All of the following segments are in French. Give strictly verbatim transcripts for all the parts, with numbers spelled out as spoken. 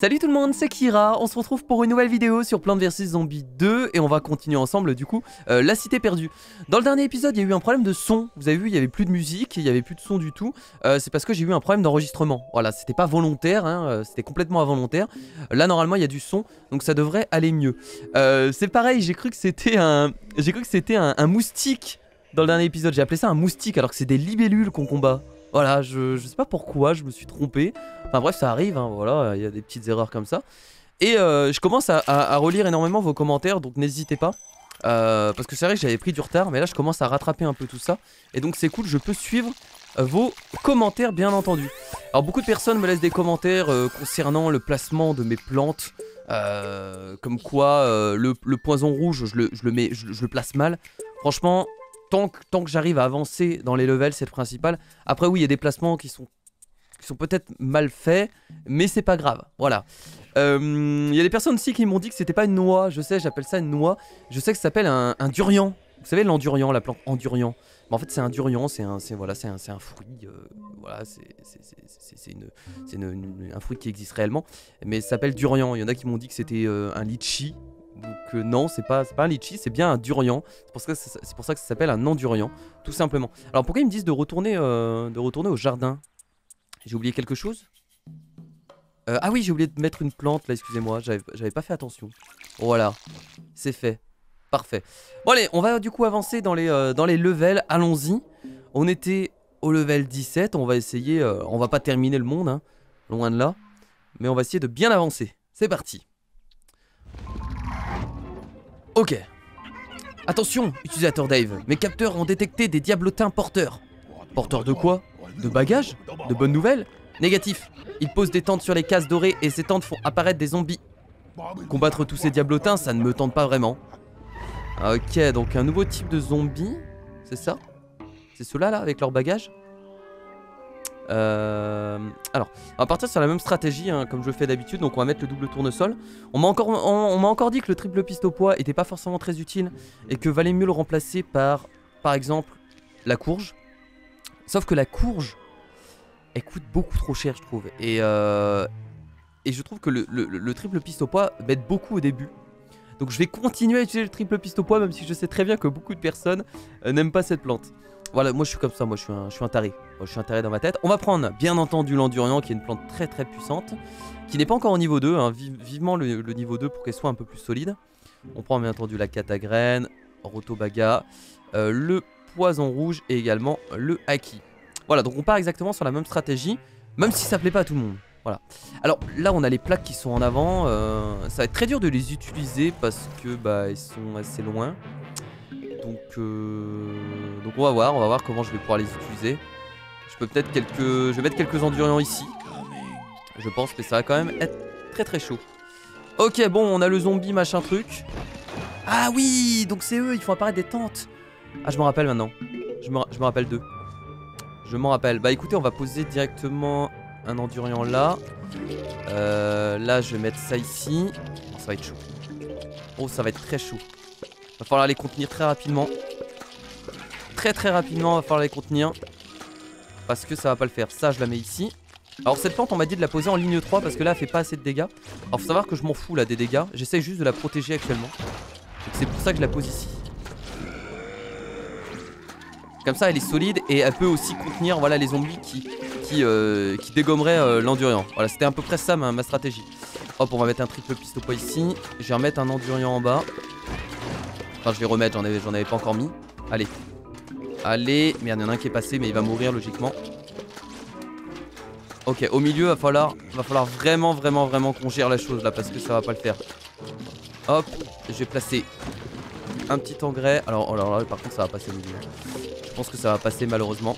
Salut tout le monde, c'est Kira, on se retrouve pour une nouvelle vidéo sur Plants versus. Zombies deux et on va continuer ensemble du coup euh, la cité perdue. Dans le dernier épisode il y a eu un problème de son, vous avez vu il n'y avait plus de musique, il n'y avait plus de son du tout, euh, c'est parce que j'ai eu un problème d'enregistrement. Voilà, c'était pas volontaire, hein, euh, c'était complètement involontaire. Là normalement il y a du son, donc ça devrait aller mieux. Euh, c'est pareil, j'ai cru que c'était un, j'ai cru que c'était un, un moustique dans le dernier épisode, j'ai appelé ça un moustique alors que c'est des libellules qu'on combat. Voilà, je, je sais pas pourquoi, je me suis trompé. Enfin bref, ça arrive, hein, voilà, il y a des petites erreurs comme ça. Et euh, je commence à, à, à relire énormément vos commentaires, donc n'hésitez pas. Euh, parce que c'est vrai que j'avais pris du retard, mais là je commence à rattraper un peu tout ça. Et donc c'est cool, je peux suivre euh, vos commentaires bien entendu. Alors beaucoup de personnes me laissent des commentaires euh, concernant le placement de mes plantes. Euh, comme quoi euh, le, le poison rouge, je le, je le, mets, je, je le place mal. Franchement... Tant que, tant que j'arrive à avancer dans les levels, c'est le principal. Après oui, il y a des placements qui sont, qui sont peut-être mal faits, mais c'est pas grave, voilà. Il euh, y a des personnes aussi qui m'ont dit que c'était pas une noix, je sais, j'appelle ça une noix. Je sais que ça s'appelle un, un durian. Vous savez l'endurian, la plante endurian. Mais en fait c'est un durian, c'est un, voilà, un, un fruit, euh, voilà, c'est une, une, une, un fruit qui existe réellement. Mais ça s'appelle durian, il y en a qui m'ont dit que c'était euh, un litchi. Donc euh, non, c'est pas, pas un litchi, c'est bien un durian. C'est pour, pour ça que ça s'appelle un endurian, tout simplement. Alors pourquoi ils me disent de retourner, euh, de retourner au jardin? J'ai oublié quelque chose euh, Ah oui, j'ai oublié de mettre une plante là, excusez-moi, j'avais pas fait attention. Voilà, c'est fait, parfait. Bon allez, on va du coup avancer dans les, euh, dans les levels, allons-y. On était au level dix-sept, on va essayer, euh, on va pas terminer le monde, hein, loin de là. Mais on va essayer de bien avancer, c'est parti. Ok. Attention, utilisateur Dave, mes capteurs ont détecté des diablotins porteurs. Porteurs de quoi? De bagages? De bonnes nouvelles? Négatif. Ils posent des tentes sur les cases dorées et ces tentes font apparaître des zombies. Combattre tous ces diablotins, ça ne me tente pas vraiment. Ok, donc un nouveau type de zombie, c'est ça? C'est ceux-là, là, avec leurs bagages? Euh... Alors, on va partir sur la même stratégie hein, comme je le fais d'habitude. Donc on va mettre le double tournesol. On m'a encore, on, on m'a encore dit que le triple piste au poids était pas forcément très utile et que valait mieux le remplacer par, par exemple, la courge. Sauf que la courge, elle coûte beaucoup trop cher je trouve. Et, euh... et je trouve que le, le, le triple piste au poids m'aide beaucoup au début. Donc je vais continuer à utiliser le triple piste au poids même si je sais très bien que beaucoup de personnes euh, n'aiment pas cette plante. Voilà, moi je suis comme ça, moi je suis un, je suis un taré. Moi, je suis un taré dans ma tête. On va prendre bien entendu l'endurian qui est une plante très très puissante. Qui n'est pas encore au niveau deux, hein, vive, vivement le, le niveau deux pour qu'elle soit un peu plus solide. On prend bien entendu la catagraine, rotobaga, euh, le poison rouge et également le haki. Voilà, donc on part exactement sur la même stratégie, même si ça plaît pas à tout le monde. Voilà. Alors là on a les plaques qui sont en avant, euh, ça va être très dur de les utiliser parce que bah ils sont assez loin. Donc, euh, donc on va voir, on va voir comment je vais pouvoir les utiliser. Je peux peut-être quelques, je vais mettre quelques endurians ici. Je pense que ça va quand même être très très chaud. Ok, bon, on a le zombie machin truc. Ah oui, donc c'est eux, ils font apparaître des tentes. Ah, je me rappelle maintenant. Je me, je me rappelle d'eux. Je m'en rappelle. Bah écoutez, on va poser directement un endurian là. Euh, là, je vais mettre ça ici. Oh, ça va être chaud. Oh, ça va être très chaud. Va falloir les contenir très rapidement. Très très rapidement, va falloir les contenir. Parce que ça va pas le faire. Ça, je la mets ici. Alors cette plante, on m'a dit de la poser en ligne trois parce que là, elle fait pas assez de dégâts. Alors faut savoir que je m'en fous là des dégâts. J'essaie juste de la protéger actuellement. C'est pour ça que je la pose ici. Comme ça, elle est solide et elle peut aussi contenir voilà, les zombies qui, qui, euh, qui dégommeraient euh, l'endurian. Voilà, c'était à peu près ça ma, ma stratégie. Hop, on va mettre un triple piste au poids ici. Je vais remettre un endurian en bas. Enfin, je vais remettre, j'en avais, j'en avais pas encore mis. Allez. Allez. Merde, il y en a un qui est passé, mais il va mourir logiquement. Ok, au milieu, va falloir, va falloir vraiment, vraiment, vraiment qu'on gère la chose là, parce que ça va pas le faire. Hop, je vais placer un petit engrais. Alors, oh là là, par contre, ça va passer au milieu. Je pense que ça va passer malheureusement.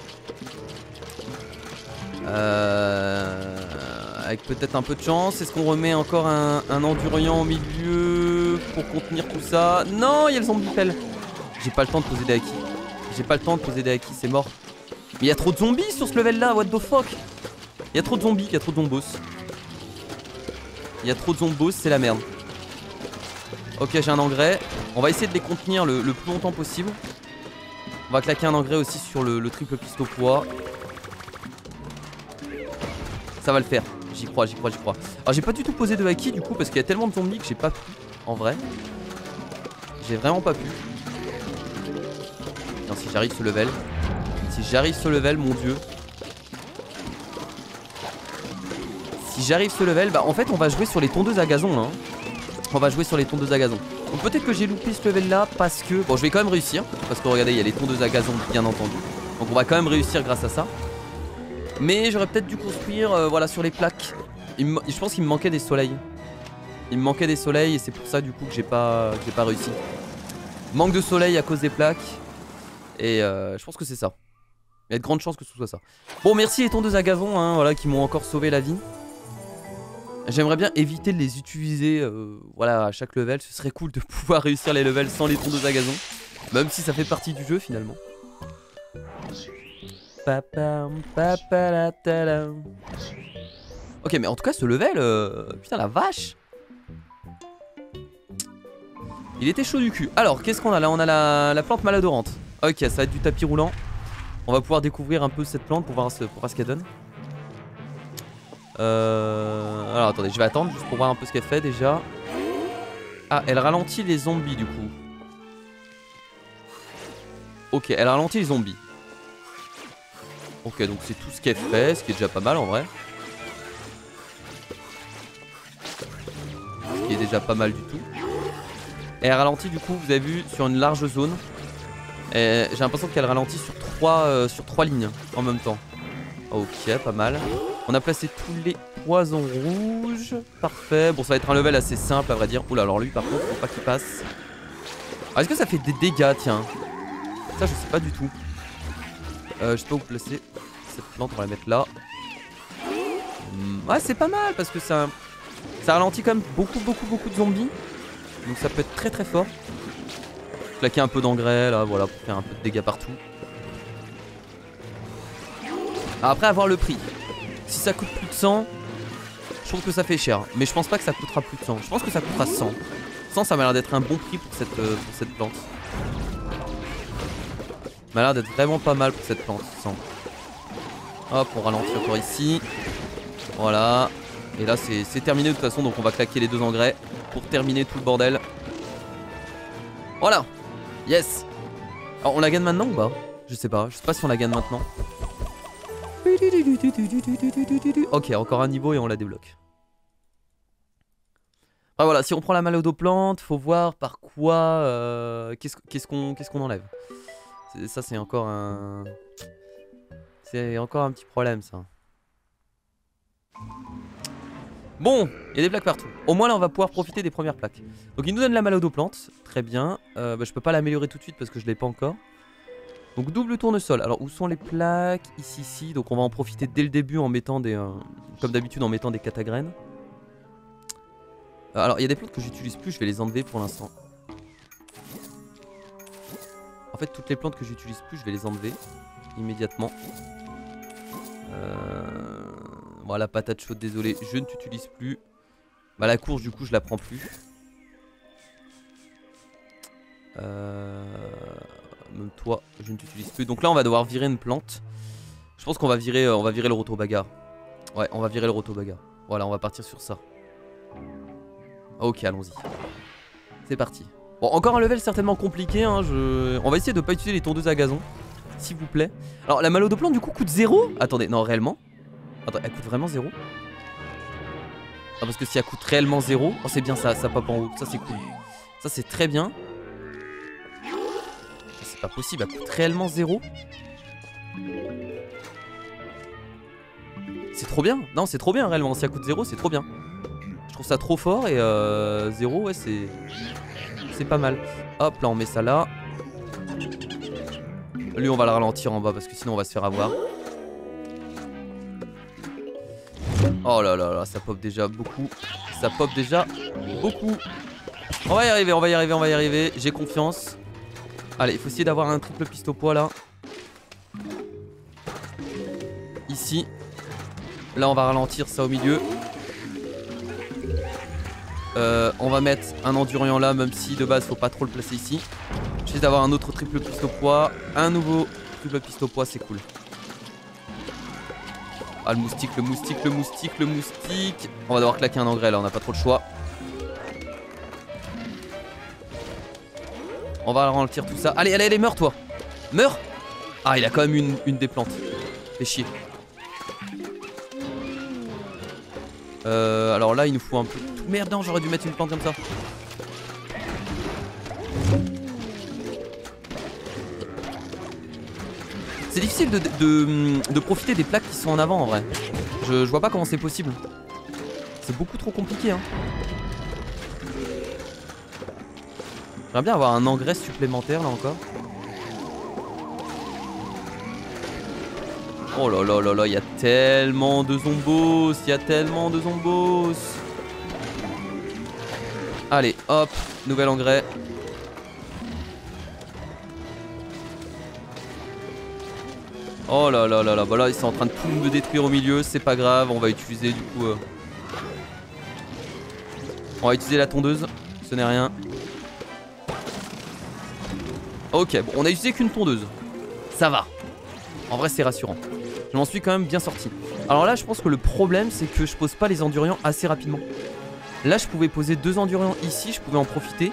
Euh, avec peut-être un peu de chance. Est-ce qu'on remet encore un, un endurian au milieu pour contenir tout ça? Non, il y a le zombie pelle. J'ai pas le temps de poser des haki. J'ai pas le temps de poser des haki, c'est mort. Mais il y a trop de zombies sur ce level là, what the fuck. Il y a trop de zombies, il y a trop de zombos. Il y a trop de zombos, c'est la merde. Ok, j'ai un engrais. On va essayer de les contenir le, le plus longtemps possible. On va claquer un engrais aussi sur le, le triple piste au poids. Ça va le faire. J'y crois, j'y crois, j'y crois. Alors j'ai pas du tout posé de haki du coup parce qu'il y a tellement de zombies que j'ai pas pu. En vrai. J'ai vraiment pas pu. Non, si j'arrive ce level. Si j'arrive ce level, mon dieu. Si j'arrive ce level, bah en fait on va jouer sur les tondeuses à gazon hein. On va jouer sur les tondeuses à gazon. Donc peut-être que j'ai loupé ce level là parce que... Bon je vais quand même réussir. Parce que regardez il y a les tondeuses à gazon bien entendu. Donc on va quand même réussir grâce à ça. Mais j'aurais peut-être dû construire euh, voilà sur les plaques. Il me... Je pense qu'il me manquait des soleils. Il me manquait des soleils et c'est pour ça du coup que j'ai pas, que j'ai pas réussi. Manque de soleil à cause des plaques. Et euh, je pense que c'est ça. Il y a de grandes chances que ce soit ça. Bon merci les tondeuses à gazon hein, voilà, qui m'ont encore sauvé la vie. J'aimerais bien éviter de les utiliser euh, voilà, à chaque level. Ce serait cool de pouvoir réussir les levels sans les tondeuses à gazon. Même si ça fait partie du jeu finalement. Ok mais en tout cas ce level, euh, putain la vache. Il était chaud du cul. Alors qu'est-ce qu'on a là? On a la, la plante maladorante. Ok ça va être du tapis roulant. On va pouvoir découvrir un peu cette plante pour voir ce, pour voir ce qu'elle donne. Euh... Alors attendez, je vais attendre juste pour voir un peu ce qu'elle fait déjà. Ah, elle ralentit les zombies du coup. Ok, elle ralentit les zombies. Ok, donc c'est tout ce qu'elle fait, ce qui est déjà pas mal en vrai. Ce qui est déjà pas mal du tout. Et elle ralentit du coup, vous avez vu, sur une large zone. J'ai l'impression qu'elle ralentit sur trois, euh, sur trois lignes en même temps. Ok, pas mal. On a placé tous les poisons rouges. Parfait. Bon, ça va être un level assez simple à vrai dire. Oula, alors lui par contre, faut pas qu'il passe. Ah, est-ce que ça fait des dégâts, tiens? Ça, je sais pas du tout. Euh, je sais pas où placer cette plante, on va la mettre là. Hum, ouais, c'est pas mal parce que ça, ça ralentit quand même beaucoup, beaucoup, beaucoup de zombies. Donc ça peut être très très fort. Claquer un peu d'engrais là, voilà, pour faire un peu de dégâts partout. Après avoir le prix. Si ça coûte plus de cent, je trouve que ça fait cher. Mais je pense pas que ça coûtera plus de cent. Je pense que ça coûtera cent. cent ça m'a l'air d'être un bon prix pour cette, euh, pour cette plante. Ça m'a l'air d'être vraiment pas mal pour cette plante, cent. Hop, on ralentit encore ici. Voilà. Et là c'est terminé de toute façon, donc on va claquer les deux engrais pour terminer tout le bordel. Voilà. Yes. Alors on la gagne maintenant ou pas? Je sais pas, je sais pas si on la gagne maintenant. Ok, encore un niveau et on la débloque. Ah voilà, si on prend la malodplante, faut voir par quoi... Euh, Qu'est-ce qu'est-ce qu'on qu'est-ce qu'on enlève. Ça c'est encore un... C'est encore un petit problème ça. Bon, il y a des plaques partout. Au moins là on va pouvoir profiter des premières plaques. Donc il nous donne la malodplante, très bien. euh, bah, Je peux pas l'améliorer tout de suite parce que je l'ai pas encore. Donc double tournesol. Alors où sont les plaques? Ici, ici. Donc on va en profiter dès le début en mettant des... Euh, comme d'habitude en mettant des catagraines. euh, Alors il y a des plantes que j'utilise plus, je vais les enlever pour l'instant. En fait toutes les plantes que j'utilise plus, je vais les enlever immédiatement. Euh... Voilà, patate chaude, désolé, je ne t'utilise plus. Bah la courge du coup je la prends plus. Euh... Même toi, je ne t'utilise plus. Donc là on va devoir virer une plante. Je pense qu'on va virer euh, on va virer le rotobaga. Ouais, on va virer le rotobaga. Voilà, on va partir sur ça. Ok, allons-y. C'est parti. Bon, encore un level certainement compliqué hein, je... On va essayer de pas utiliser les tondeuses à gazon, s'il vous plaît. Alors la malodplante du coup coûte zéro. Attendez, non réellement. Attends, elle coûte vraiment zéro? Ah parce que si elle coûte réellement zéro, oh c'est bien ça, ça pop en haut, ça c'est cool. Ça c'est très bien. C'est pas possible, elle coûte réellement zéro. C'est trop bien, non c'est trop bien réellement, si elle coûte zéro c'est trop bien. Je trouve ça trop fort et euh, zéro ouais c'est... C'est pas mal. Hop là on met ça là. Lui on va le ralentir en bas parce que sinon on va se faire avoir. Oh là là là, ça pop déjà beaucoup. Ça pop déjà beaucoup. On va y arriver, on va y arriver, on va y arriver. J'ai confiance. Allez, il faut essayer d'avoir un triple piste au poids là. Ici. Là, on va ralentir ça au milieu. Euh, on va mettre un endurant là, même si de base, faut pas trop le placer ici. J'essaie d'avoir un autre triple piste au poids. Un nouveau triple piste au poids, c'est cool. Ah le moustique, le moustique, le moustique, le moustique. On va devoir claquer un engrais là, on n'a pas trop le choix. On va ralentir tout ça. Allez, allez, allez, meurs toi. Meurs. Ah il a quand même une, une des plantes. Fais chier. Euh, alors là il nous faut un peu... Merde non, j'aurais dû mettre une plante comme ça. C'est difficile de, de, de profiter des plaques qui sont en avant en vrai. Je, je vois pas comment c'est possible. C'est beaucoup trop compliqué hein. J'aimerais bien avoir un engrais supplémentaire là encore. Oh là là là là, il y a tellement de zombos, il y a tellement de zombos. Allez, hop, nouvel engrais. Oh là là là là, bah là ils sont en train de tout me détruire au milieu, c'est pas grave, on va utiliser du coup... Euh... On va utiliser la tondeuse, ce n'est rien. Ok, bon, on a utilisé qu'une tondeuse. Ça va. En vrai c'est rassurant. Je m'en suis quand même bien sorti. Alors là je pense que le problème c'est que je pose pas les enduriants assez rapidement. Là je pouvais poser deux enduriants ici, je pouvais en profiter.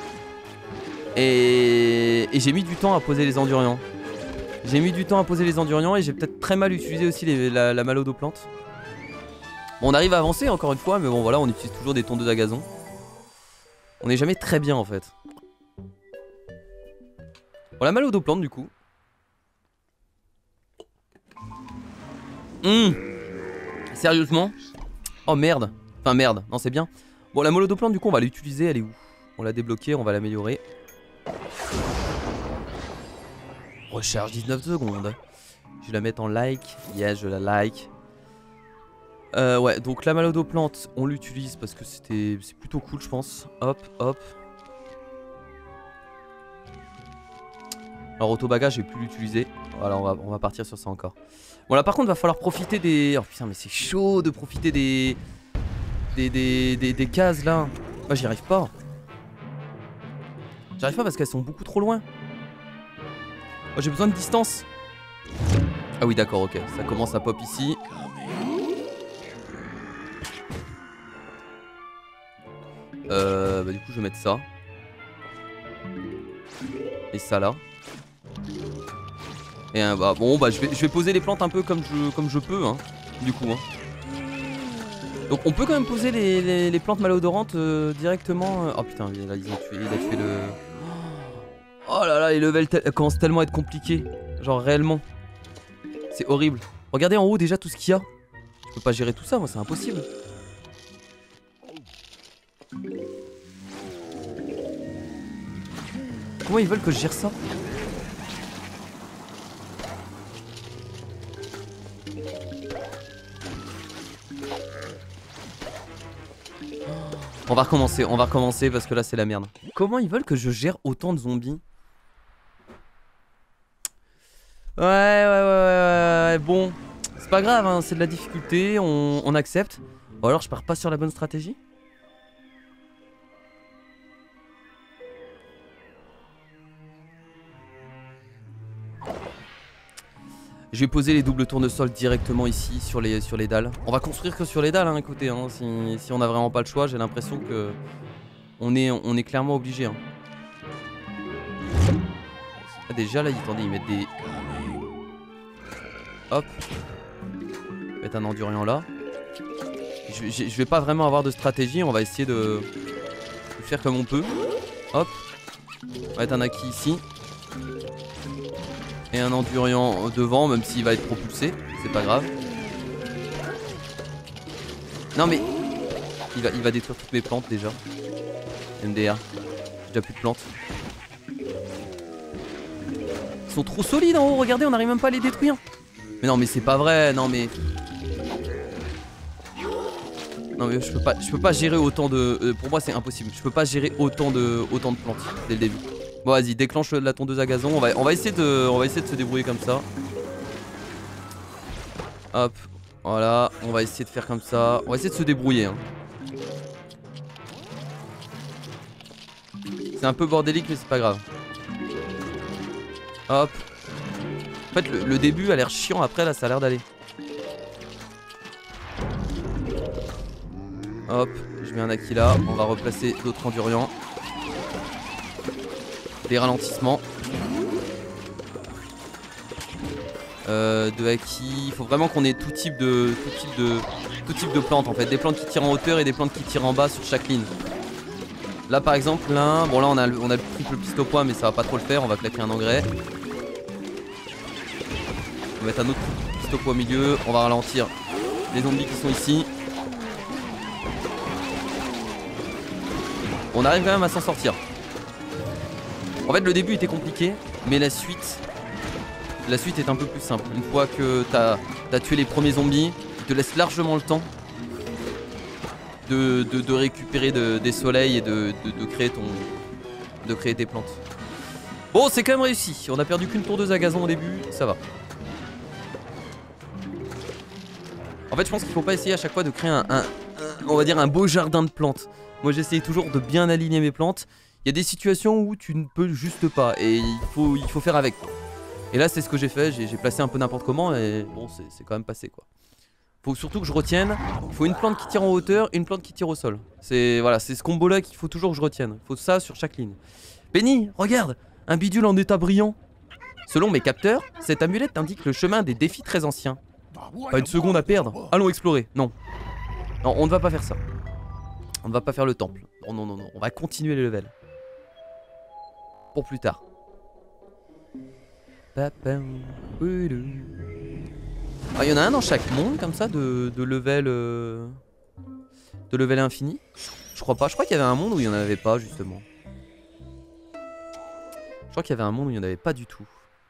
Et, et j'ai mis du temps à poser les enduriants. J'ai mis du temps à poser les enduriants et j'ai peut-être très mal utilisé aussi les, la, la malodoplante. Bon, on arrive à avancer encore une fois, mais bon voilà, on utilise toujours des tondeuses à gazon. On n'est jamais très bien en fait. Bon, la malodoplante du coup. Mmh. Sérieusement? Oh merde. Enfin merde, non c'est bien. Bon la malodoplante du coup on va l'utiliser, elle est où? On l'a débloquée, on va l'améliorer. Recharge dix-neuf secondes. Je vais la mettre en like. Yes, je la like. Euh, ouais, donc la malodoplante, on l'utilise parce que c'était, c'est plutôt cool, je pense. Hop, hop. Alors autobagage, je vais plus l'utiliser. Voilà, on va, on va partir sur ça encore. Bon là par contre, va falloir profiter des... Oh putain, mais c'est chaud de profiter des... Des, des, des, des cases là. Moi j'y arrive pas. J'arrive pas parce qu'elles sont beaucoup trop loin. Oh, j'ai besoin de distance. Ah oui d'accord, ok, ça commence à pop ici. Euh, bah du coup je vais mettre ça. Et ça là. Et euh, bah bon bah je vais, je vais poser les plantes un peu comme je, comme je peux hein. Du coup hein. Donc on peut quand même poser les, les, les plantes malodorantes euh, directement. Euh... Oh putain, là ils ont tué, il a tué le... Oh là là, les levels te commencent tellement à être compliqués. Genre réellement. C'est horrible. Regardez en haut déjà tout ce qu'il y a. Je peux pas gérer tout ça, moi c'est impossible. Comment ils veulent que je gère ça? On va recommencer, on va recommencer parce que là c'est la merde. Comment ils veulent que je gère autant de zombies? Ouais, ouais, ouais, ouais, ouais, bon. C'est pas grave, hein, c'est de la difficulté, on, on accepte. Ou alors je pars pas sur la bonne stratégie? Je vais poser les doubles tournesols directement ici sur les, sur les dalles. On va construire que sur les dalles, hein, écoutez, hein, si, si on a vraiment pas le choix, j'ai l'impression que on est, on est clairement obligé. Hein. Ah, déjà là, attendez, ils mettent des... Hop. Mettre un endurant là. Je, je, je vais pas vraiment avoir de stratégie, on va essayer de, de faire comme on peut. Hop. On va mettre un acquis ici. Et un endurant devant, même s'il va être propulsé, c'est pas grave. Non mais il va, il va détruire toutes mes plantes déjà. M D R, j'ai déjà plus de plantes. Ils sont trop solides en haut, regardez, on n'arrive même pas à les détruire. Mais non mais c'est pas vrai, non mais... Non mais je peux pas, je peux pas gérer autant de... Euh, pour moi c'est impossible, je peux pas gérer autant de, autant de plantes dès le début. Bon vas-y, déclenche la tondeuse à gazon, on va, on va essayer de, on va essayer de se débrouiller comme ça. Hop, voilà, on va essayer de faire comme ça, on va essayer de se débrouiller. Hein. C'est un peu bordélique mais c'est pas grave. Hop. En fait le, le début a l'air chiant, après là ça a l'air d'aller. Hop, je mets un Aquila. On va replacer d'autres enduriants. Des ralentissements. Euh, de Haki. Il faut vraiment qu'on ait tout type de tout type de tout type de plantes en fait. Des plantes qui tirent en hauteur et des plantes qui tirent en bas sur chaque ligne. Là par exemple, là, bon là on a le, on a le triple pistopois mais ça va pas trop le faire. On va claquer un engrais. On va mettre un autre pistopois au milieu. On va ralentir les zombies qui sont ici. On arrive quand même à s'en sortir. En fait le début était compliqué, mais la suite La suite est un peu plus simple. Une fois que t'as as tué les premiers zombies, il te laisse largement le temps de, de, de récupérer de, des soleils et de, de, de créer ton de créer tes plantes. Bon, c'est quand même réussi. On a perdu qu'une tourneuse à gazon au début, ça va. En fait, je pense qu'il faut pas essayer à chaque fois de créer un, un, un on va dire un beau jardin de plantes. Moi, j'essaye toujours de bien aligner mes plantes. Il y a des situations où tu ne peux juste pas et il faut, il faut faire avec. Et là c'est ce que j'ai fait, j'ai placé un peu n'importe comment et bon c'est quand même passé quoi. Faut surtout que je retienne, il faut une plante qui tire en hauteur et une plante qui tire au sol. C'est voilà, c'est ce combo là qu'il faut toujours que je retienne. Faut ça sur chaque ligne. Benny, regarde, un bidule en état brillant. Selon mes capteurs, cette amulette indique le chemin des défis très anciens. Pas une seconde à perdre, allons explorer. Non, non on ne va pas faire ça. On ne va pas faire le temple. Non non non non, on va continuer les levels. Pour plus tard. Ah, il y en a un dans chaque monde comme ça de, de level euh, de level infini. Je crois pas, je crois qu'il y avait un monde où il n'y en avait pas justement. Je crois qu'il y avait un monde où il n'y en avait pas du tout.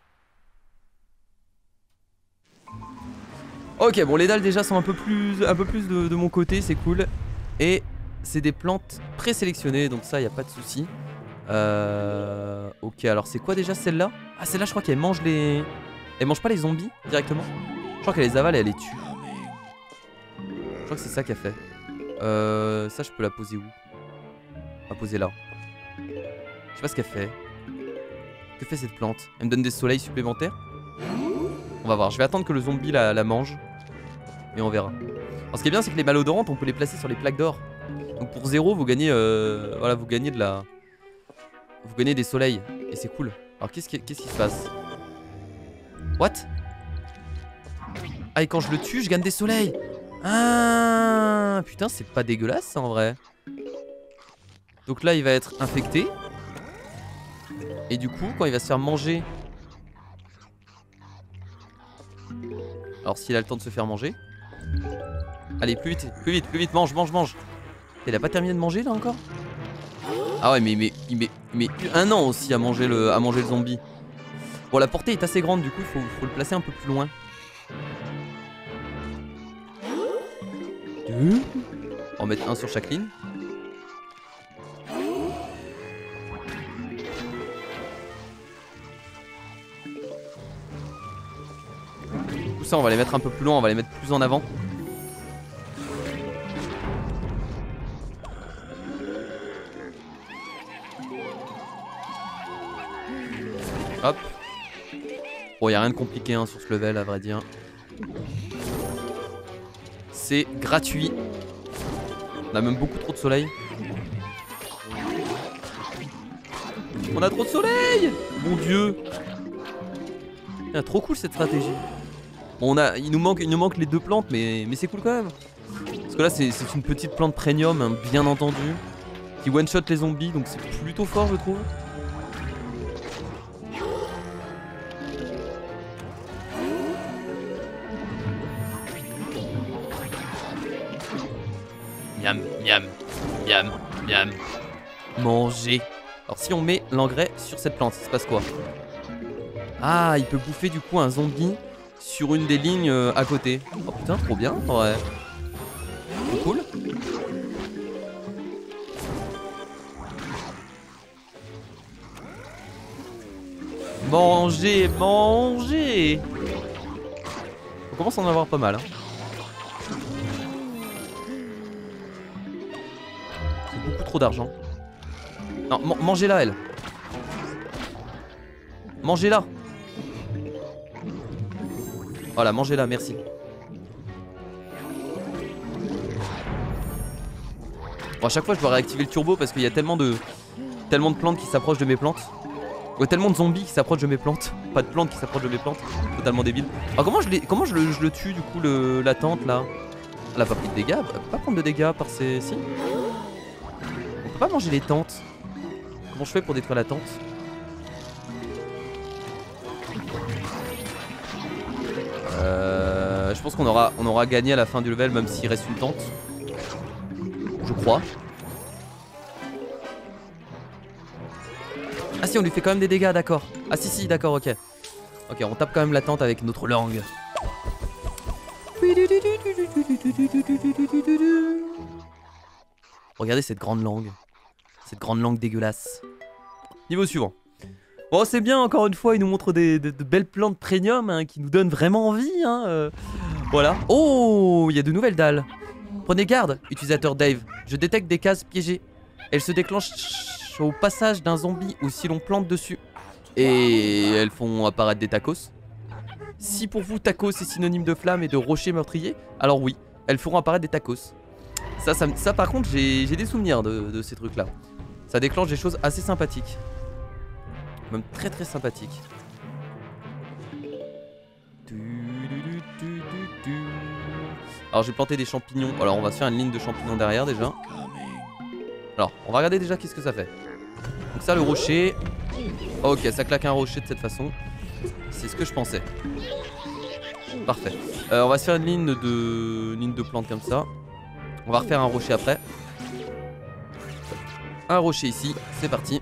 Ok, bon les dalles déjà sont un peu plus, un peu plus de, de mon côté, c'est cool. Et c'est des plantes présélectionnées, donc ça il n'y a pas de souci. Euh... Ok, alors c'est quoi déjà celle-là? Ah, celle-là je crois qu'elle mange les... Elle mange pas les zombies directement. Je crois qu'elle les avale et elle les tue. Je crois que c'est ça qu'elle fait. Euh... Ça je peux la poser où? On va poser là. Je sais pas ce qu'elle fait. Que fait cette plante? Elle me donne des soleils supplémentaires? On va voir, je vais attendre que le zombie la, la mange. Et on verra. Alors, ce qui est bien c'est que les malodorantes on peut les placer sur les plaques d'or. Donc pour zéro vous gagnez euh... Voilà, vous gagnez de la... Vous gagnez des soleils et c'est cool. Alors qu'est-ce qui, qu'est-ce qui se passe? What? Ah et quand je le tue je gagne des soleils. Ah putain c'est pas dégueulasse ça en vrai. Donc là il va être infecté. Et du coup quand il va se faire manger. Alors s'il a le temps de se faire manger. Allez plus vite, plus vite, plus vite, mange, mange, mange. Il a pas terminé de manger là encore? Ah ouais mais, mais il met, met un an aussi à manger, le, à manger le zombie. Bon la portée est assez grande du coup il faut, faut le placer un peu plus loin. Deux. On va en mettre un sur chaque ligne. Du coup ça on va les mettre un peu plus loin, on va les mettre plus en avant. Hop. Bon, y a rien de compliqué hein, sur ce level, à vrai dire. C'est gratuit. On a même beaucoup trop de soleil. On a trop de soleil! Mon dieu! Ah, trop cool cette stratégie. Bon, on a, il, nous manque, il nous manque les deux plantes, mais, mais c'est cool quand même. Parce que là, c'est une petite plante premium, hein, bien entendu. Qui one-shot les zombies, donc c'est plutôt fort, je trouve. Miam, miam, miam, miam. Manger. Alors si on met l'engrais sur cette plante, il se passe quoi? Ah, il peut bouffer du coup un zombie sur une des lignes euh, à côté. Oh putain, trop bien, ouais. Trop cool. Manger, manger. On commence à en avoir pas mal, hein. Beaucoup trop d'argent. Non, man mangez-la, elle. Mangez-la. Voilà, mangez-la, merci. Bon, à chaque fois je dois réactiver le turbo parce qu'il y a tellement de tellement de plantes qui s'approchent de mes plantes. Ouais, tellement de zombies qui s'approchent de mes plantes. Pas de plantes qui s'approchent de mes plantes. Totalement débile. Alors comment je, les, comment je, le, je le tue du coup le, la tente là? Elle a pas pris de dégâts. Elle peut pas prendre de dégâts par ces... Si. On peut pas manger les tentes. Comment je fais pour détruire la tente? Euh, je pense qu'on aura, on aura gagné à la fin du level même s'il reste une tente. Je crois. Ah si, on lui fait quand même des dégâts, d'accord. Ah si si, d'accord, ok. Ok, on tape quand même la tente avec notre langue. Regardez cette grande langue. Cette grande langue dégueulasse. Niveau suivant. Bon, c'est bien, encore une fois, il nous montre des, des, de belles plantes premium hein, qui nous donnent vraiment envie. Hein, euh. Voilà. Oh, il y a de nouvelles dalles. Prenez garde, utilisateur Dave. Je détecte des cases piégées. Elles se déclenchent au passage d'un zombie ou si l'on plante dessus. Et elles font apparaître des tacos. Si pour vous tacos est synonyme de flamme et de rocher meurtrier, alors oui, elles feront apparaître des tacos. Ça, ça, ça par contre, j'ai des souvenirs de, de ces trucs là. Ça déclenche des choses assez sympathiques. Même très très sympathiques. Alors j'ai planté des champignons. Alors on va se faire une ligne de champignons derrière déjà. Alors on va regarder déjà qu'est-ce que ça fait. Donc ça le rocher. Ok, ça claque un rocher de cette façon. C'est ce que je pensais. Parfait. Euh, on va se faire une ligne de ligne de plantes comme ça. On va refaire un rocher après. Un rocher ici, c'est parti.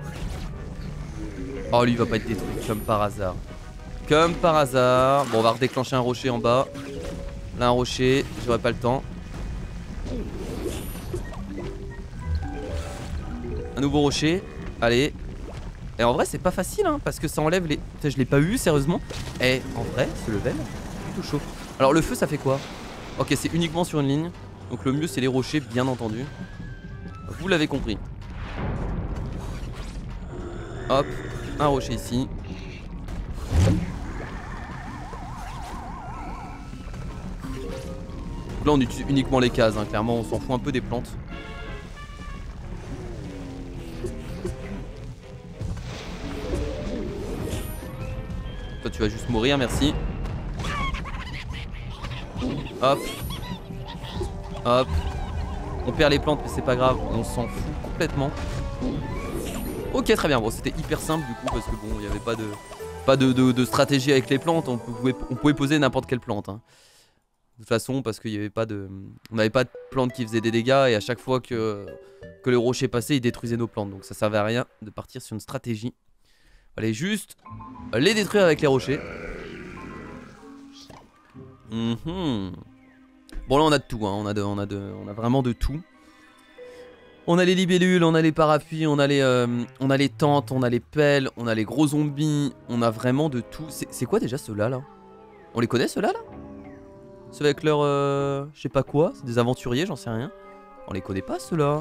Oh lui il va pas être détruit comme par hasard. Comme par hasard. Bon on va redéclencher un rocher en bas. Là un rocher, j'aurai pas le temps. Un nouveau rocher. Allez. Et en vrai c'est pas facile hein, parce que ça enlève les... Putain, je l'ai pas eu sérieusement. Et en vrai ce level c'est plutôt chaud. Alors le feu ça fait quoi? Ok, c'est uniquement sur une ligne. Donc le mieux c'est les rochers bien entendu. Vous l'avez compris. Hop, un rocher ici. Là on utilise uniquement les cases hein. Clairement on s'en fout un peu des plantes. Toi tu vas juste mourir, merci. Hop. Hop. On perd les plantes mais c'est pas grave, on s'en fout complètement. Ok très bien, bon c'était hyper simple du coup parce que bon il n'y avait pas de pas de, de, de stratégie avec les plantes, on pouvait, on pouvait poser n'importe quelle plante hein. De toute façon parce qu'il n'y avait pas de... On n'avait pas de plantes qui faisaient des dégâts et à chaque fois que, que le rocher passait il détruisait nos plantes. Donc ça servait à rien de partir sur une stratégie. Fallait juste les détruire avec les rochers. Mmh. Bon là on a de tout hein. on, a de, on, a de, on a vraiment de tout. On a les libellules, on a les parapluies, on a les, euh, on a les tentes, on a les pelles, on a les gros zombies. On a vraiment de tout. C'est quoi déjà ceux-là là? On les connaît ceux-là là? Ceux avec leur... Euh, je sais pas quoi, c'est des aventuriers, j'en sais rien. On les connaît pas ceux-là.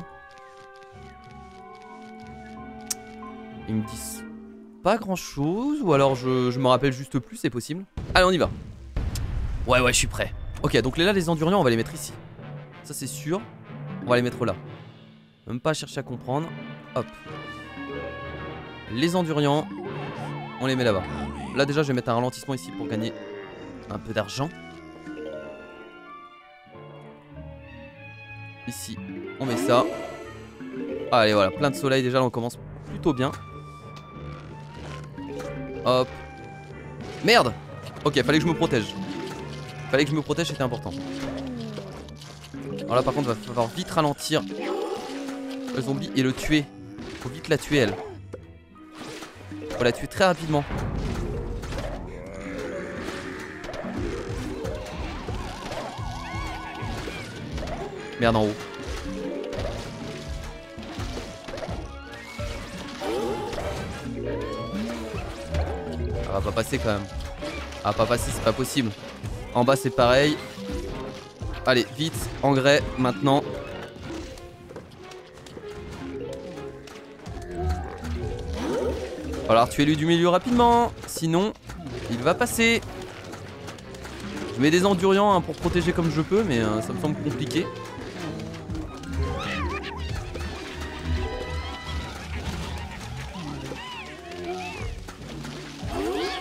Ils me disent pas grand-chose, ou alors je, je me rappelle juste plus, c'est possible. Allez, on y va. Ouais, ouais, je suis prêt. Ok, donc là, les enduriens, on va les mettre ici. Ça, c'est sûr. On va les mettre là. Même pas chercher à comprendre. Hop. Les enduriens, on les met là-bas. Là, déjà, je vais mettre un ralentissement ici pour gagner un peu d'argent. Ici, on met ça. Allez, voilà, plein de soleil déjà, là, on commence plutôt bien. Hop. Merde. Ok, fallait que je me protège. Fallait que je me protège, c'était important. Alors là, par contre, va falloir vite ralentir le zombie et le tuer. Faut vite la tuer, elle. Faut la tuer très rapidement. Merde, en haut. Ça va pas passer quand même. Ça va pas passer, c'est pas possible. En bas c'est pareil. Allez, vite, engrais maintenant. Va falloir tuer lui du milieu rapidement. Sinon, il va passer. Je mets des enduriants hein, pour protéger comme je peux, mais euh, ça me semble compliqué.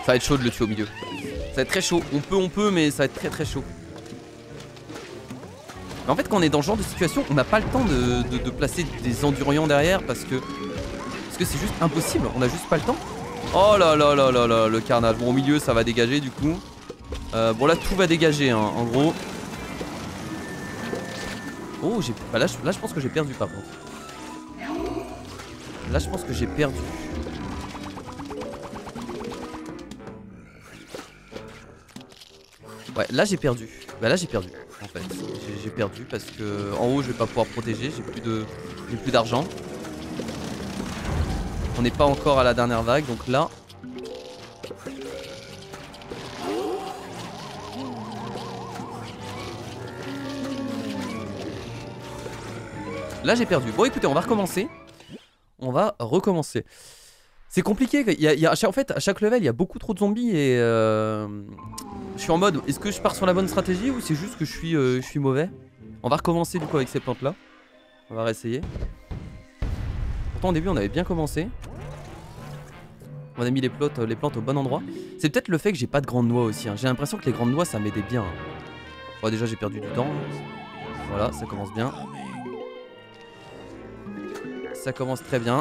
Ça va être chaud de le tuer au milieu. Ça va être très chaud. On peut, on peut, mais ça va être très très chaud. Mais en fait, quand on est dans ce genre de situation, on n'a pas le temps de, de, de placer des enduriants derrière parce que parce que c'est juste impossible. On a juste pas le temps. Oh là là là là là, le carnage. Bon, au milieu, ça va dégager du coup. Euh, bon, là, tout va dégager, hein, en gros. Oh, j'ai. Bah, là, je, là, je pense que j'ai perdu par contre. Là, je pense que j'ai perdu. Ouais, là, j'ai perdu. Bah, là, j'ai perdu. En fait, j'ai perdu parce que en haut, je vais pas pouvoir protéger. J'ai plus de, j'ai plus d'argent. On n'est pas encore à la dernière vague, donc là. Là, j'ai perdu. Bon, écoutez, on va recommencer. On va recommencer. C'est compliqué. Il y a, il y a, en fait, à chaque level, il y a beaucoup trop de zombies et euh, je suis en mode, est-ce que je pars sur la bonne stratégie ou c'est juste que je suis, euh, je suis mauvais? On va recommencer du coup avec ces plantes-là. On va réessayer. Pourtant, au début, on avait bien commencé. On a mis les plantes, les plantes au bon endroit. C'est peut-être le fait que j'ai pas de grandes noix aussi. Hein. J'ai l'impression que les grandes noix, ça m'aidait bien. Bon, déjà, j'ai perdu du temps. Voilà, ça commence bien. Ça commence très bien.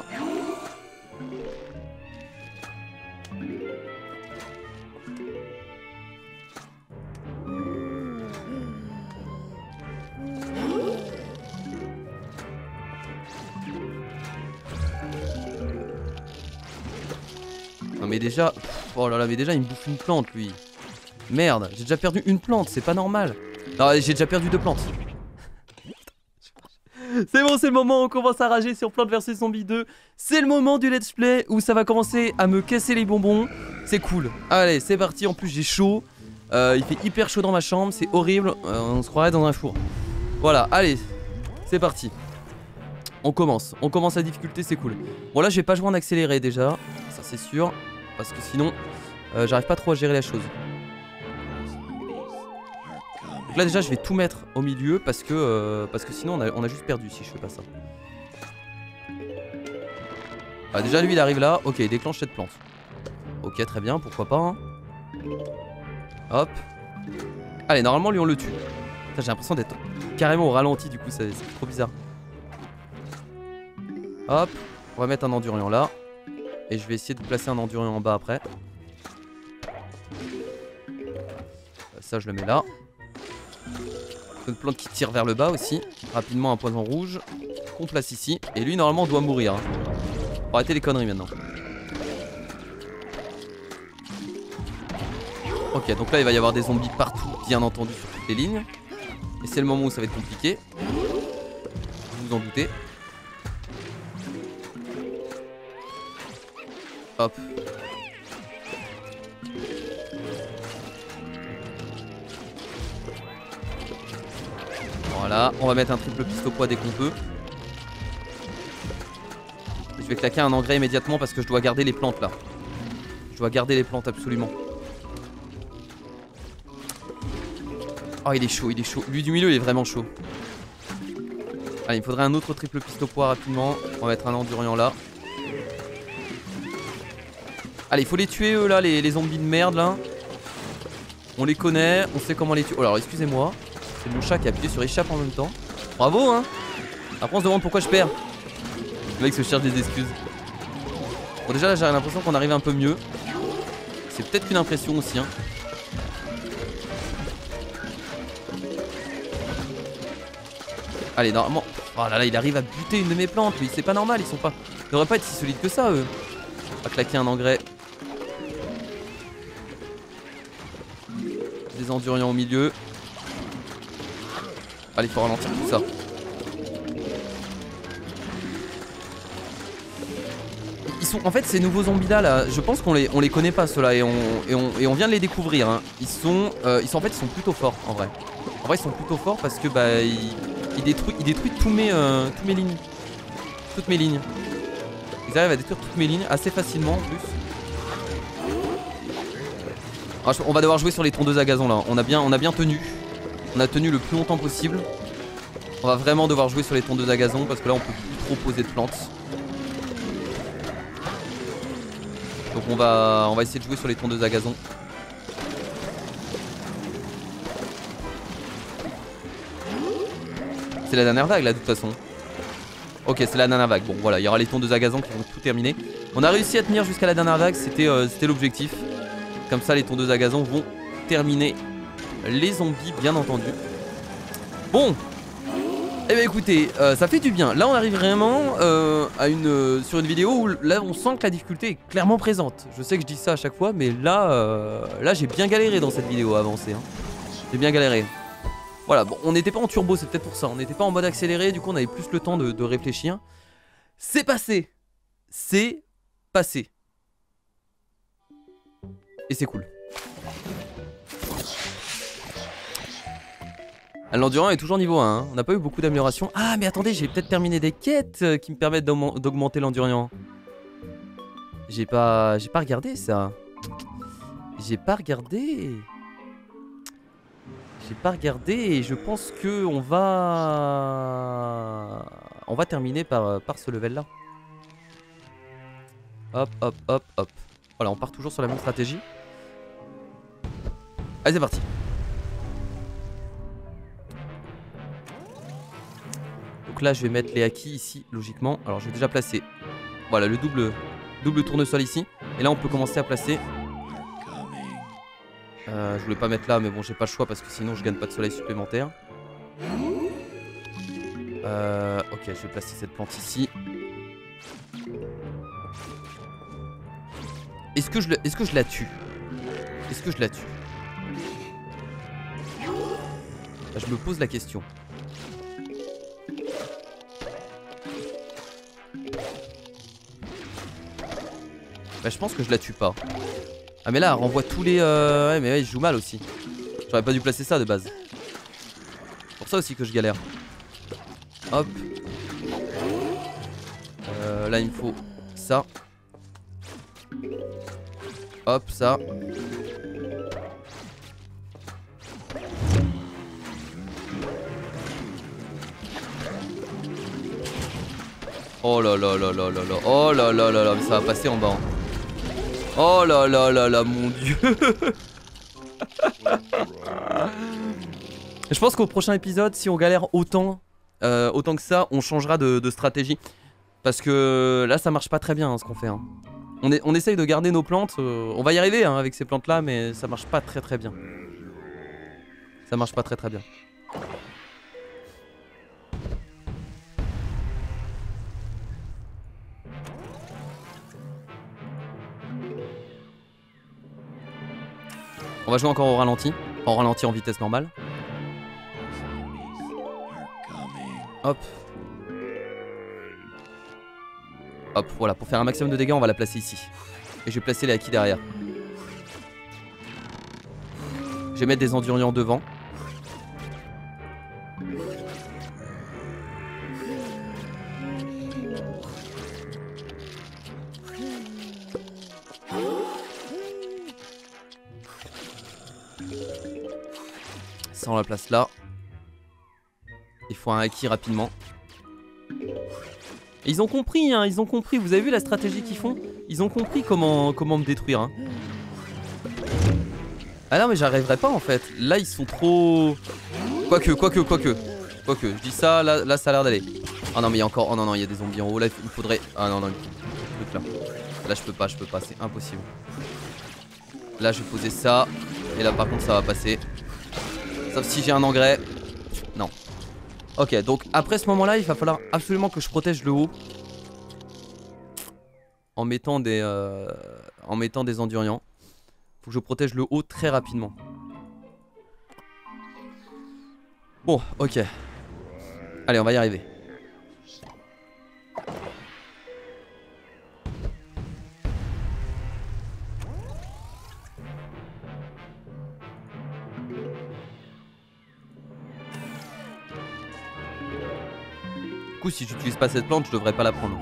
Non mais déjà, oh là là, mais déjà il me bouffe une plante lui. Merde, j'ai déjà perdu une plante, c'est pas normal. Non, j'ai déjà perdu deux plantes. C'est bon, c'est le moment où on commence à rager sur Plants versus. Zombies deux. C'est le moment du let's play où ça va commencer à me casser les bonbons. C'est cool. Allez, c'est parti. En plus, j'ai chaud. Euh, il fait hyper chaud dans ma chambre. C'est horrible. Euh, on se croirait dans un four. Voilà, allez. C'est parti. On commence. On commence la difficulté, c'est cool. Bon, là, je vais pas jouer en accéléré déjà. Ça, c'est sûr. Parce que sinon, euh, j'arrive pas trop à gérer la chose. Donc là déjà je vais tout mettre au milieu parce que, euh, parce que sinon on a, on a juste perdu si je fais pas ça. Ah, déjà lui il arrive là, ok il déclenche cette plante. Ok très bien, pourquoi pas hein. Hop. Allez normalement lui on le tue. J'ai l'impression d'être carrément au ralenti du coup c'est trop bizarre. Hop, on va mettre un endurant là. Et je vais essayer de placer un endurant en bas après. Ça je le mets là. Une plante qui tire vers le bas aussi. Rapidement un poison rouge qu'on place ici. Et lui normalement doit mourir hein. Faut arrêter les conneries maintenant. Ok donc là il va y avoir des zombies partout bien entendu sur toutes les lignes. Et c'est le moment où ça va être compliqué. Vous vous en doutez. Hop. Voilà, on va mettre un triple piste au poids dès qu'on peut. Je vais claquer un engrais immédiatement parce que je dois garder les plantes là. Je dois garder les plantes absolument. Oh il est chaud, il est chaud. Lui du milieu il est vraiment chaud. Allez il me faudrait un autre triple piste au poids rapidement. On va mettre un endurant là. Allez il faut les tuer eux là, les, les zombies de merde là. On les connaît, on sait comment les tuer. Oh alors excusez-moi. C'est mon chat qui a appuyé sur échappe en même temps. Bravo hein. Après on se demande pourquoi je perds. Le mec se cherche des excuses. Bon déjà là j'ai l'impression qu'on arrive un peu mieux. C'est peut-être une impression aussi hein. Allez normalement. Oh là là il arrive à buter une de mes plantes lui. C'est pas normal, ils sont pas. Ils devraient pas être si solides que ça eux. On va claquer un engrais. Des endurants au milieu. Allez, il faut ralentir tout ça. Ils sont, en fait, ces nouveaux zombies là, là je pense qu'on les, on les connaît pas ceux-là et on, et, on, et on vient de les découvrir. Hein. Ils sont, euh, ils sont en fait, ils sont plutôt forts en vrai. En vrai, ils sont plutôt forts parce que bah, ils, ils détruisent, ils détruisent tous mes, euh, tous mes lignes, toutes mes lignes. Ils arrivent à détruire toutes mes lignes assez facilement en plus. Alors, on va devoir jouer sur les tondeuses à gazon là. On a bien, on a bien tenu. On a tenu le plus longtemps possible. On va vraiment devoir jouer sur les tondeuses à gazon parce que là on peut plus trop poser de plantes. Donc on va, on va essayer de jouer sur les tondeuses à gazon. C'est la dernière vague là de toute façon. Ok, c'est la dernière vague. Bon voilà, il y aura les tondeuses à gazon qui vont tout terminer. On a réussi à tenir jusqu'à la dernière vague, c'était euh, c'était l'objectif. Comme ça les tondeuses à gazon vont terminer les zombies bien entendu. Bon. Eh bien écoutez, euh, ça fait du bien. Là on arrive vraiment euh, à une, euh, sur une vidéo où là on sent que la difficulté est clairement présente. Je sais que je dis ça à chaque fois, mais là, euh, là j'ai bien galéré dans cette vidéo à avancer. Hein. J'ai bien galéré. Voilà, bon, on n'était pas en turbo, c'est peut-être pour ça. On n'était pas en mode accéléré, du coup on avait plus le temps de, de réfléchir. C'est passé. C'est passé. Et c'est cool. L'endurant est toujours niveau un, hein. On n'a pas eu beaucoup d'améliorations. Ah mais attendez, j'ai peut-être terminé des quêtes euh, qui me permettent d'augmenter l'endurant. J'ai pas... J'ai pas regardé ça. J'ai pas regardé. J'ai pas regardé et je pense que on va... On va terminer par, par ce level là. Hop, hop, hop, hop. Voilà, on part toujours sur la même stratégie. Allez, c'est parti. Donc là je vais mettre les acquis ici logiquement. Alors je vais déjà placer, voilà, le double, double tournesol ici. Et là on peut commencer à placer. euh, Je voulais pas mettre là mais bon j'ai pas le choix parce que sinon je gagne pas de soleil supplémentaire. euh, Ok, je vais placer cette plante ici. Est-ce que, je le, est-ce que je la tue? Est-ce que je la tue? Je me pose la question. Bah, je pense que je la tue pas. Ah mais là elle renvoie tous les... Euh... Ouais mais ouais, je joue mal aussi. J'aurais pas dû placer ça de base. C'est pour ça aussi que je galère. Hop. euh, Là il me faut ça. Hop ça. Oh là là là là là là. Oh là là là là. Mais ça va passer en bas. Hein. Oh là là là là, mon dieu. Je pense qu'au prochain épisode, si on galère autant, euh, autant que ça, on changera de, de stratégie. Parce que là, ça marche pas très bien hein, ce qu'on fait. Hein. On, est, on essaye de garder nos plantes. Euh, on va y arriver hein, avec ces plantes là, mais ça marche pas très très bien. Ça marche pas très très bien. On va jouer encore au ralenti. En ralenti en vitesse normale. Hop. Hop, voilà. Pour faire un maximum de dégâts, on va la placer ici. Et je vais placer les acquis derrière. Je vais mettre des endurants devant. Ça on la place là. Il faut un acquis rapidement. Et ils ont compris hein, ils ont compris. Vous avez vu la stratégie qu'ils font? Ils ont compris comment, comment me détruire hein. Ah non mais j'arriverai pas en fait. Là ils sont trop... Quoique, quoique, quoique. Quoique, je dis ça, là, là ça a l'air d'aller. Ah non mais il y a encore... Oh non non il y a des zombies en haut. Là il faudrait... Ah non non, il faut... Là. Là je peux pas, je peux pas, c'est impossible. Là je vais poser ça. Et là par contre ça va passer. Sauf si j'ai un engrais. Non. Ok, donc après ce moment-là, il va falloir absolument que je protège le haut. En mettant des, euh, en mettant des endurants. Faut que je protège le haut très rapidement. Bon, ok. Allez, on va y arriver. Du coup, si j'utilise pas cette plante, je devrais pas la prendre.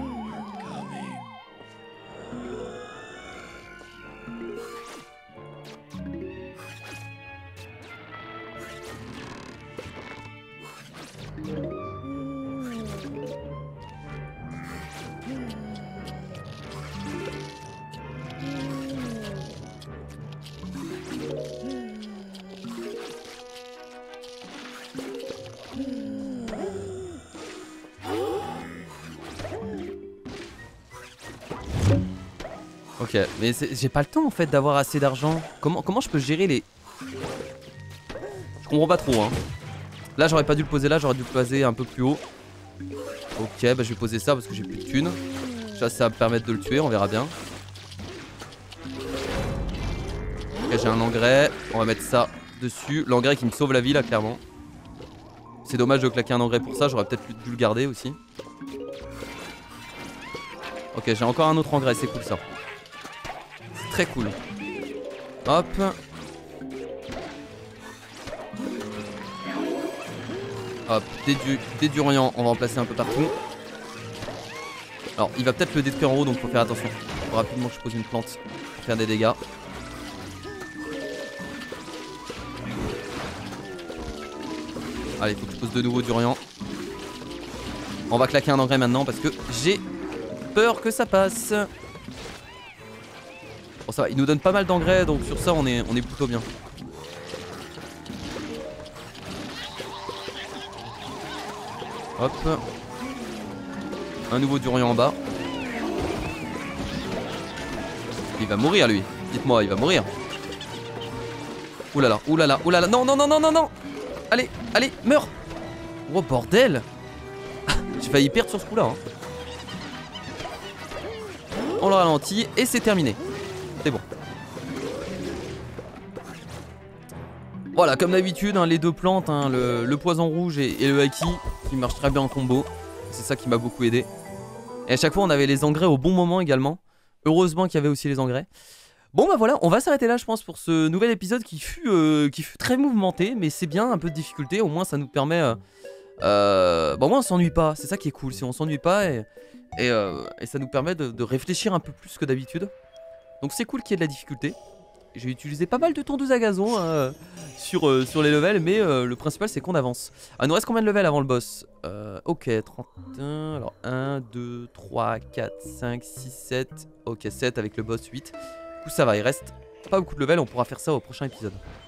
Ok, mais j'ai pas le temps en fait d'avoir assez d'argent. Comment, comment je peux gérer les... Je comprends pas trop hein. Là j'aurais pas dû le poser là, j'aurais dû le poser un peu plus haut. Ok, bah je vais poser ça parce que j'ai plus de thunes. Ça, ça va me permettre de le tuer, on verra bien. Ok, j'ai un engrais, on va mettre ça dessus. L'engrais qui me sauve la vie là, clairement. C'est dommage de claquer un engrais pour ça, j'aurais peut-être dû le garder aussi. Ok, j'ai encore un autre engrais, c'est cool ça. C'est très cool. Hop. Hop, des, du des durians, on va en placer un peu partout. Alors, il va peut-être le détruire en haut, donc faut faire attention. Faut rapidement que je pose une plante pour faire des dégâts. Allez, il faut que je pose de nouveaux durians. On va claquer un engrais maintenant parce que j'ai peur que ça passe. Bon, ça va, il nous donne pas mal d'engrais, donc sur ça, on est, on est plutôt bien. Hop. Un nouveau durian en bas. Il va mourir lui. Dites-moi, il va mourir. Oulala, oulala, oulala. Non, non, non, non, non, non. Allez, allez, meurs. Oh bordel. J'ai failli perdre sur ce coup là hein. On le ralentit et c'est terminé. C'est bon. Voilà, comme d'habitude, hein, les deux plantes, hein, le, le poison rouge et, et le haki, qui marchent très bien en combo. C'est ça qui m'a beaucoup aidé. Et à chaque fois, on avait les engrais au bon moment également. Heureusement qu'il y avait aussi les engrais. Bon bah voilà, on va s'arrêter là je pense pour ce nouvel épisode qui fut, euh, qui fut très mouvementé. Mais c'est bien, un peu de difficulté, au moins ça nous permet... Euh, euh, bon, au moins on s'ennuie pas, c'est ça qui est cool, si on s'ennuie pas et, et, euh, et ça nous permet de, de réfléchir un peu plus que d'habitude. Donc c'est cool qu'il y ait de la difficulté. J'ai utilisé pas mal de tondeuse à gazon euh, sur, euh, sur les levels, mais euh, le principal c'est qu'on avance. Ah, il nous reste combien de levels avant le boss? euh, Ok, trente et un, alors un, deux, trois, quatre, cinq, six, sept, ok sept avec le boss huit. Du coup ça va, il reste pas beaucoup de levels, on pourra faire ça au prochain épisode.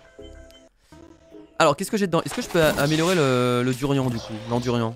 Alors qu'est-ce que j'ai dedans? Est-ce que je peux améliorer le, le durian du coup, l'endurian?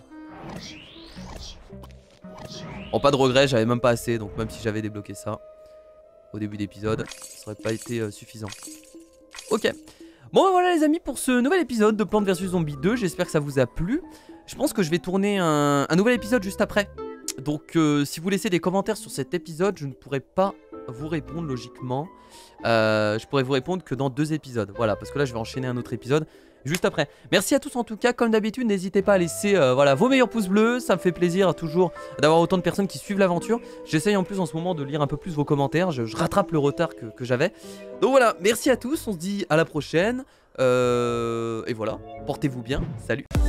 Bon, pas de regret, j'avais même pas assez, donc même si j'avais débloqué ça au début d'épisode, ça aurait pas été euh, suffisant. Ok. Bon bah voilà les amis pour ce nouvel épisode de Plants versus. Zombies deux, j'espère que ça vous a plu. Je pense que je vais tourner un, un nouvel épisode juste après. Donc euh, si vous laissez des commentaires sur cet épisode, je ne pourrai pas vous répondre logiquement. Euh, je pourrais vous répondre que dans deux épisodes. Voilà, parce que là je vais enchaîner un autre épisode juste après. Merci à tous en tout cas, comme d'habitude, n'hésitez pas à laisser euh, voilà, vos meilleurs pouces bleus, ça me fait plaisir toujours d'avoir autant de personnes qui suivent l'aventure. J'essaye en plus en ce moment de lire un peu plus vos commentaires, je, je rattrape le retard que, que j'avais. Donc voilà, merci à tous, on se dit à la prochaine, euh, et voilà, portez-vous bien, salut.